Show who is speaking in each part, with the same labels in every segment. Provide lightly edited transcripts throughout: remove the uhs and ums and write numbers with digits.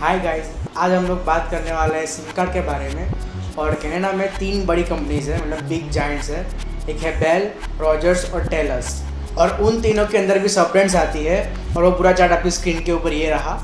Speaker 1: Hi guys, आज हम लोग बात करने वाले हैं सिम कार्ड के बारे में। और कनाडा में 3 बड़ी कंपनीज है, मतलब बिग जाइंट्स है। एक है बेल, रॉजर्स और टेलर्स। और उन तीनों के अंदर भी सब ब्रांड्स आती है। और वो पूरा चार्ट आपकी स्क्रीन के ऊपर ये रहा।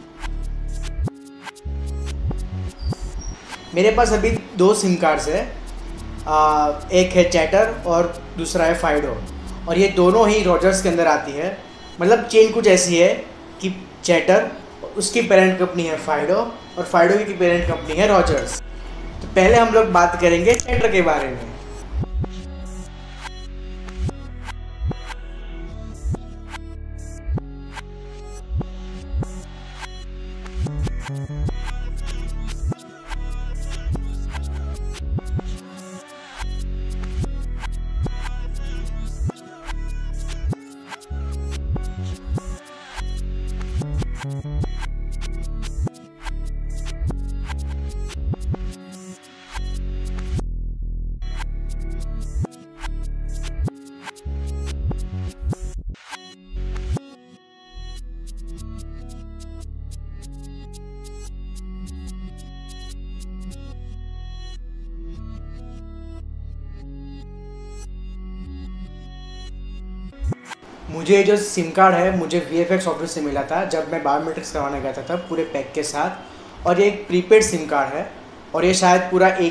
Speaker 1: मेरे पास अभी 2 सिम कार्ड्स है। एक है चैटर और दूसरा है फाइडो। और ये दोनों ही रॉजर्स के अंदर आती है। मतलब चेन कुछ ऐसी है कि चैटर, उसकी पेरेंट कंपनी है फाइडो और फाइडो की पेरेंट कंपनी है रॉजर्स। तो पहले हम लोग बात करेंगे चैटर के बारे में। मुझे जो सिम कार्ड है मुझे VFX ऑफिस से मिला था जब मैं बायोमेट्रिक्स करवाने गया था, तब पूरे पैक के साथ। और ये एक प्रीपेड सिम कार्ड है। और ये शायद पूरा एक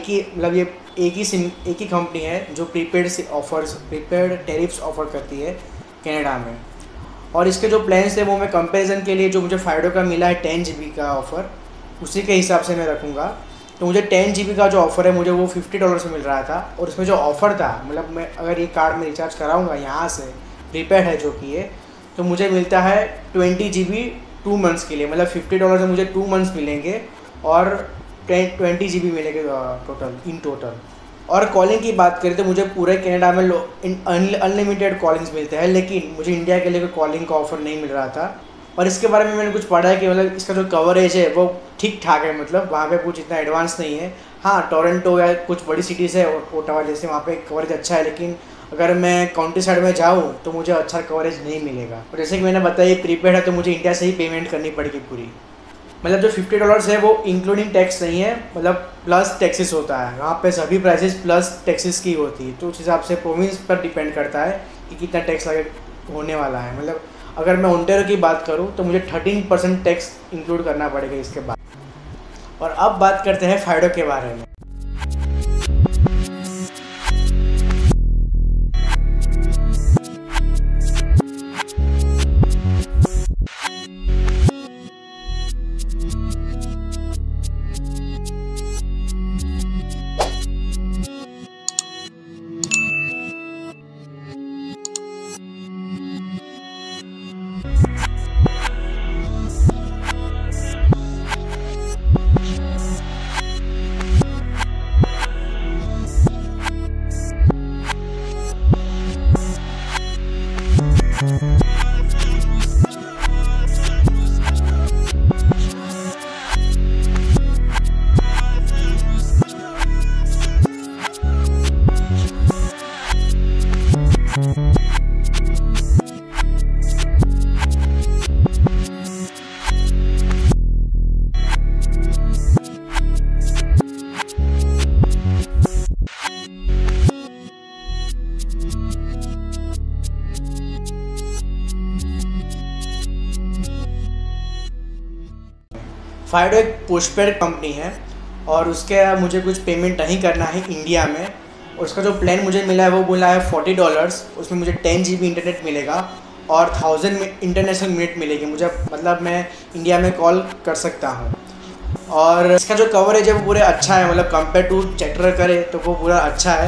Speaker 1: ही कंपनी है जो प्रीपेड टेरिफ्स ऑफर करती है कनाडा में। और इसके जो प्लान्स थे वो मैं कंपैरिजन के लिए, जो मुझे फाइडो का मिला है 10 GB का ऑफ़र, उसी के हिसाब से मैं रखूँगा। तो मुझे 10 GB का जो ऑफ़र है मुझे वो $50 में मिल रहा था। और उसमें जो ऑफ़र था, मतलब मैं अगर ये कार्ड में रिचार्ज कराऊँगा यहाँ से, प्रीपेड है जो कि है, तो मुझे मिलता है 20 GB 2 मंथ्स के लिए। मतलब $50 में मुझे 2 मंथ्स मिलेंगे और 20 GB मिलेंगे टोटल। और कॉलिंग की बात करें तो मुझे पूरे कनाडा में अनलिमिटेड कॉलिंग्स मिलते हैं, लेकिन मुझे इंडिया के लिए कोई कॉलिंग का ऑफ़र नहीं मिल रहा था। और इसके बारे में मैंने कुछ पढ़ा है कि मतलब इसका जो कवरेज है वो ठीक ठाक है, मतलब वहाँ पे कुछ इतना एडवांस नहीं है। हाँ, टोरंटो या कुछ बड़ी सिटीज़ है, ओटावा जैसे, वहाँ पे कवरेज अच्छा है। लेकिन अगर मैं काउंटी साइड में जाऊँ तो मुझे अच्छा कवरेज नहीं मिलेगा। और जैसे कि मैंने बताया प्रीपेड है, तो मुझे इंडिया से ही पेमेंट करनी पड़ेगी पूरी। मतलब जो $50 है वो इंक्लूडिंग टैक्स नहीं है, मतलब प्लस टैक्सेस होता है। वहाँ पे सभी प्राइसेस प्लस टैक्सेस की होती है। तो उस हिसाब से प्रोविंस पर डिपेंड करता है कि कितना टैक्स लगे होने वाला है। मतलब अगर मैं ओंटारियो की बात करूँ तो मुझे 13% टैक्स इंक्लूड करना पड़ेगा इसके बाद। और अब बात करते हैं फाइडो के बारे में। फाइडो एक पोस्टपेड कंपनी है और उसके मुझे कुछ पेमेंट नहीं करना है इंडिया में। और उसका जो प्लान मुझे मिला है वो बोला है $40। उसमें मुझे 10 GB इंटरनेट मिलेगा और 1000 इंटरनेशनल मिनट मिलेगी मुझे, मतलब मैं इंडिया में कॉल कर सकता हूँ। और इसका जो कवरेज है वो पूरे अच्छा है, मतलब कंपेयर टू चैटर करे तो वो पूरा अच्छा है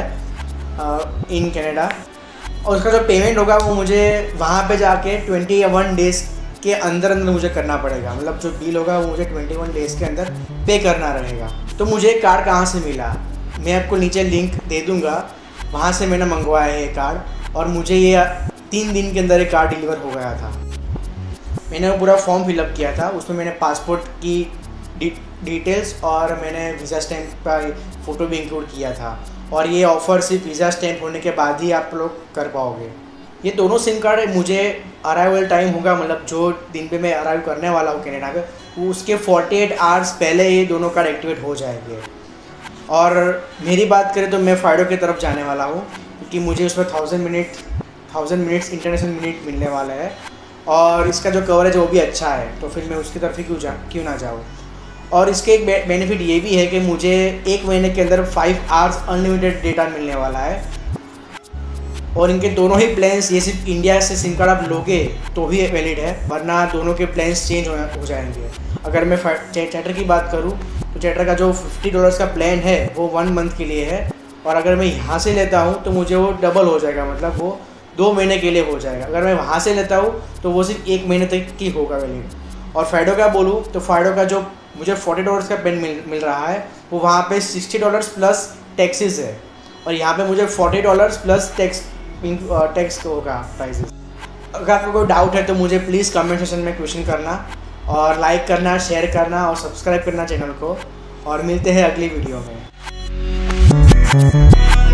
Speaker 1: इन कनाडा। और उसका जो पेमेंट होगा वो मुझे वहाँ पे जाके 21 डेज़ के अंदर मुझे करना पड़ेगा। मतलब जो बिल होगा वो मुझे 21 डेज़ के अंदर पे करना रहेगा। तो मुझे कार्ड कहाँ से मिला, मैं आपको नीचे लिंक दे दूँगा, वहाँ से मैंने मंगवाया है ये कार्ड। और मुझे ये 3 दिन के अंदर ये कार्ड डिलीवर हो गया था। मैंने वो पूरा फॉर्म फिलअप किया था, उसमें मैंने पासपोर्ट की डिटेल्स और मैंने वीज़ा स्टैम्प का फ़ोटो भी इंक्लूड किया था। और ये ऑफ़र सिर्फ वीज़ा स्टैम्प होने के बाद ही आप लोग कर पाओगे। ये दोनों सिम कार्ड मुझे अराइवल टाइम होगा, मतलब जो दिन पे मैं अराइव करने वाला हूँ कनाडा पे, उसके 48 आवर्स पहले ये दोनों कार्ड एक्टिवेट हो जाएंगे। और मेरी बात करें तो मैं फाइडो की तरफ जाने वाला हूँ, क्योंकि मुझे उसमें 1000 मिनट्स इंटरनेशनल मिनट मिलने वाला है और इसका जो कवरेज है वो भी अच्छा है, तो फिर मैं उसकी तरफ ही क्यों ना जाऊँ। और इसके एक बेनिफिट ये भी है कि मुझे 1 महीने के अंदर 5 आवर्स अनलिमिटेड डेटा मिलने वाला है। और इनके दोनों ही प्लान्स, ये सिर्फ इंडिया से सिम कार्ड आप लोगे तो ही वैलिड है, वरना दोनों के प्लान्स चेंज हो जाएंगे। अगर मैं चैटर की बात करूँ तो चैटर का जो $50 का प्लान है वो 1 मंथ के लिए है, और अगर मैं यहाँ से लेता हूँ तो मुझे वो डबल हो जाएगा, मतलब वो 2 महीने के लिए हो जाएगा। अगर मैं वहाँ से लेता हूँ तो वो सिर्फ 1 महीने तक की होगा वैलिड। और फाइडो का बोलूँ तो फाइडो का जो मुझे $40 का पेन मिल रहा है वो वहाँ पे $60 प्लस टैक्सेस है, और यहाँ पे मुझे $40 प्लस टैक्स होगा प्राइसेस। अगर आपको कोई डाउट है तो मुझे प्लीज़ कमेंट सेक्शन में क्वेश्चन करना, और लाइक करना, शेयर करना और सब्सक्राइब करना चैनल को, और मिलते हैं अगली वीडियो में।